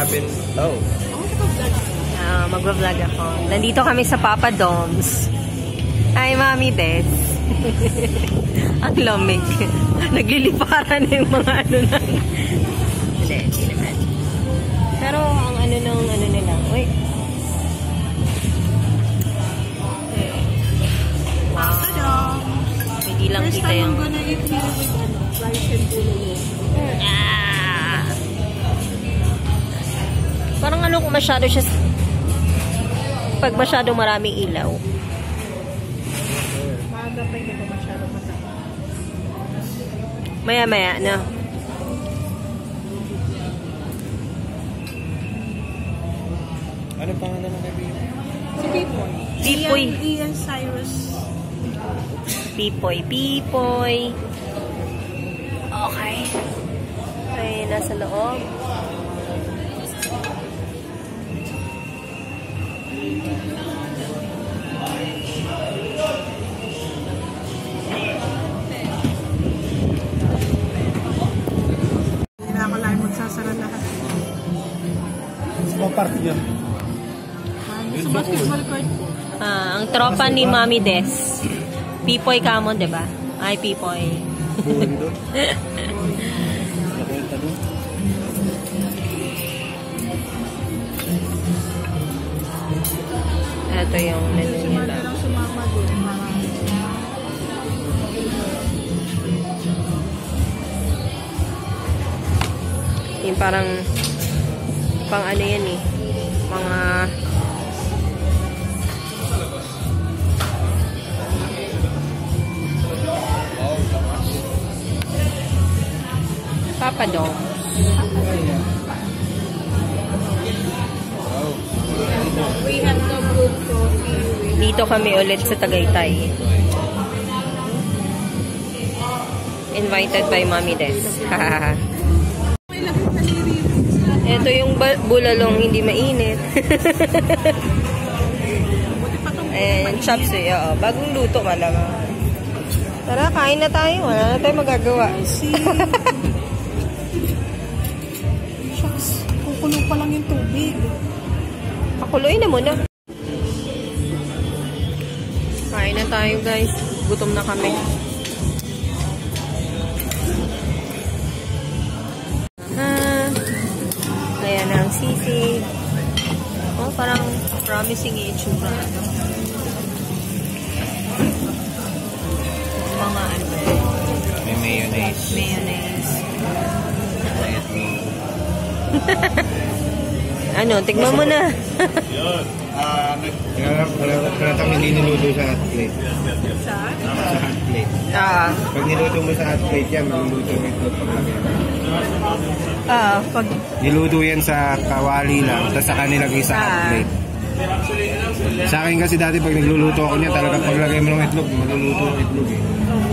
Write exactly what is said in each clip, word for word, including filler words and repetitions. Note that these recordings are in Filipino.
happened? Oh. Uh, Magva-vlog ako. Nandito kami sa Papa Dom's. Hi, Mami Des. Ang lamig. Nagliliparan na yung mga ano na. Hindi, hindi naman. Pero ang ano ng ano nila. Uy. Papa Dom. Hindi lang First kita time yung... I'm gonna eat here with ano, rice and bulalo. Ah. Parang ano kung masyado siya... Pag masyadong maraming ilaw. Maaga pa hindi ko masyado mataka. Maya-maya, no? Ano pangalan ng kaibigan? Si Pipoy. Pipoy. Ian, Ian Cyrus. Pipoy, Pipoy. Okay. Okay, nasa loob. Hindi na ako lang magsasara lahat. Sa party niya. Sa basketball court po. Ah, ang tropa ni Mami Des. Pipoy Kamon, diba? Ay, Pipoy. Buwan doon. Nakwenta doon. Ito yung menu nila. Lang sumama doon. Yung parang pang ano yan eh. Mga Papa Dom. We have no good coffee. Dito kami ulit sa Tagaytay. Invited by Mami Des. Ito yung bulalong hindi mainit. Ayan, chops eh. Oo, bagong luto malamang. Tara, kain na tayo. Wala na tayo magagawa. Shucks, kukulo pa lang yung tubig. Pakuloy na muna. Kain na tayo, guys. Gutom na kami. Ah, ayan ang sisig. Oh, parang promising yung itsura. Mga ano. May mayonnaise. Mayonnaise. Diet me. Ano, tignan mo na. Yun. Ah, wala kang hindi niluto sa hot plate. Sa? Sa hot plate. Ah. Pag niluto mo sa hot plate yan, maluluto mo ito paglagay. Ah, pag... Niluto yan sa kawali lang, tapos saka nilagay sa hot plate. Sa akin kasi dati pag nagluluto ako niya, talagang paglagay mo ng itlog, maluluto ng itlog eh.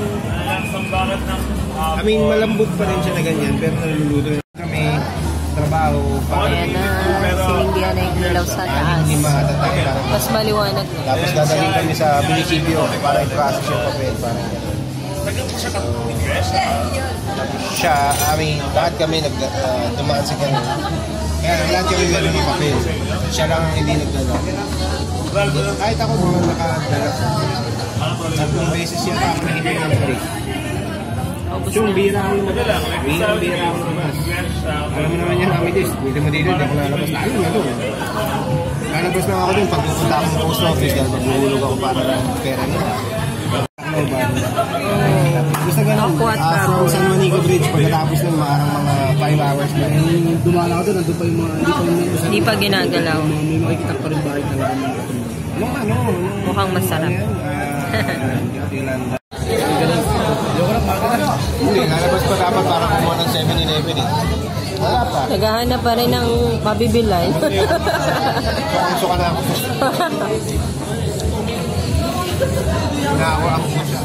I mean, malambot pa rin siya na ganyan, pero naluluto na kami, trabaho, Ayan na, sinindihan na yung ilaw sa taas. hindi matatag. Mas maliwanag na. Tapos dadalhin kami sa munisipyo para i-process yung papel. Para siya, I mean, lahat kami nag, uh, dumaan sa ganun. Kaya lahat kami meron yung papel. Siya lang ang hindi nagdala. Kahit ako naman nakadala. Tatlong beses yan ako hindi ng break. Yung bira ako lumabas. Bira, bira ako lumabas. Alam mo naman yan, kami dis. Pwede mo dito, hindi ako lalabas. Lalo na doon. Lalabas lang ako doon. Pag pupunta ako sa post office, dahil maghulog ako para ng pera nila. Ano ba? Gusto ganun. Uh, from San Juanico Bridge, pagkatapos ng maarang mga five hours na. Dumala ako doon, nandun pa yung mga hindi pa yung Hindi pa ginagalaw. may makikita pa rin bahay talaga. Ano, ano? Mukhang masarap. Hindi, lalabas pa dapat para kumuha ng seven eleven eh. Wala pa. Naghahanap pa rin ng mabibilay. Kakuso ka na ako. Nakawa ako mo siya.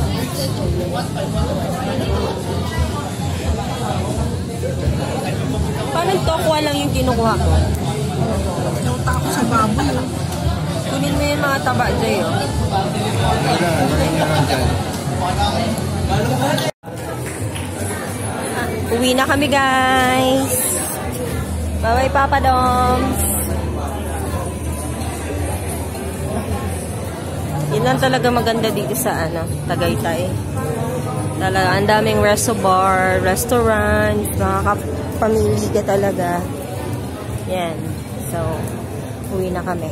Parang tokwa lang yung kinukuha ko. Nauta ako sa baboy. Kunin mo yung mga taba dyan yun. Wala, wala niya lang dyan. Uwi na kami, guys. Bye-bye, Papa Doms. Yun lang talaga maganda dito sa ano, Tagaytay. Talaga, ang daming resto bar, restaurant, makakapamili ka talaga. Yan. So, uwi na kami.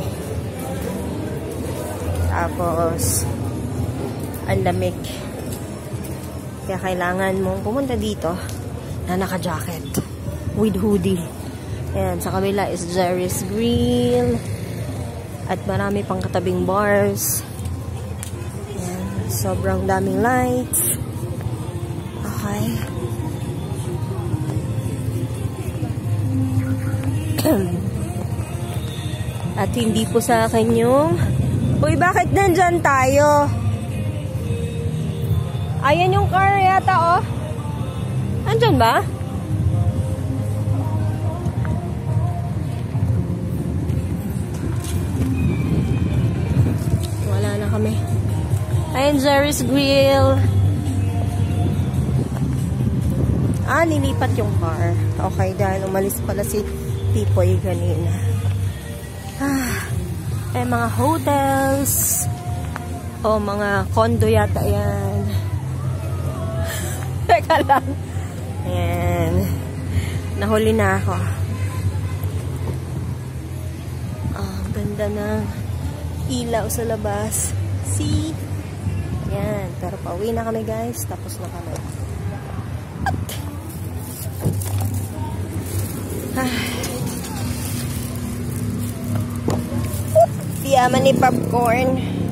Tapos, ang lamig. Kaya kailangan mong pumunta dito na naka-jacket with hoodie. Yan, sa kabila is Jerry's Grill. At marami pang katabing bars. Yan, sobrang daming lights. Okay. At hindi po sa akin yung... Uy, bakit nandyan tayo? Ayan yung car yata, oh. Andyan ba? Wala na kami. Ayan, Jerry's Grill. Ah, nilipat yung car. Okay, dahil umalis pala si Tipoy kanina. Ah, eh, mga hotels. O, mga condo yata yan. Teka lang. Ayan. Nahuli na ako. Ah, ganda ng ilaw sa labas. See? Ayan. Pero pauwi na kami, guys. Tapos na kami. Ah. Yaman ni popcorn.